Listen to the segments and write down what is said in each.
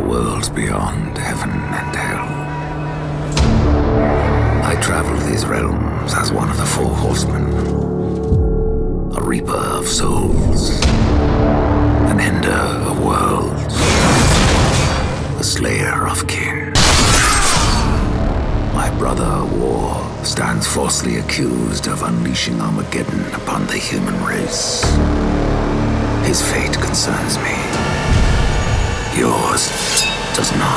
worlds beyond heaven and hell. I travel these realms as one of the four horsemen, a reaper of souls, an ender of worlds, a slayer of kin. My brother, War, stands falsely accused of unleashing Armageddon upon the human race. His fate concerns me. Yours does not.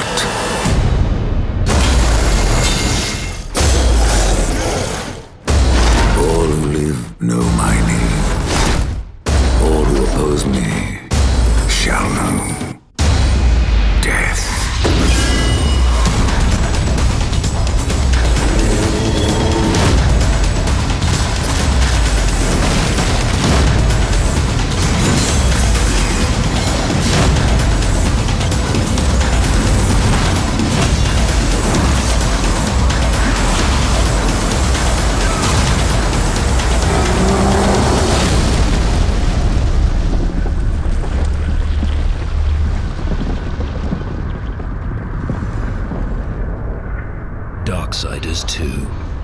All who live know my name. All who oppose me shall know death. Darksiders II.